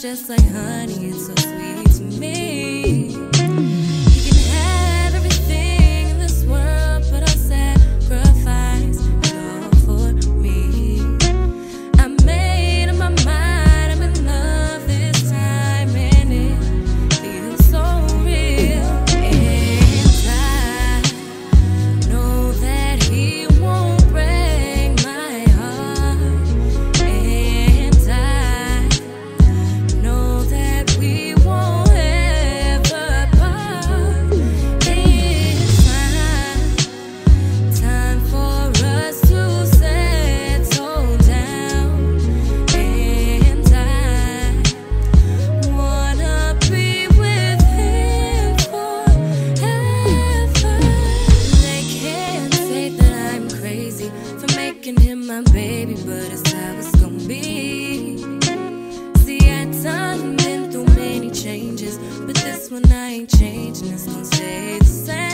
just like honey, it's so sweet to me. You can have everything in this world, but I'll sacrifice it all for me. I made up my mind, I'm in love this time, and it feels so real. And I know that he won't break my heart, and I know that we won't ever part. It's time for us to settle down, and I wanna be with him forever. They can't say that I'm crazy for making him my baby, but it's how it's gonna be. See, at times been through many changes, but this one I ain't changing. It's gonna stay the same.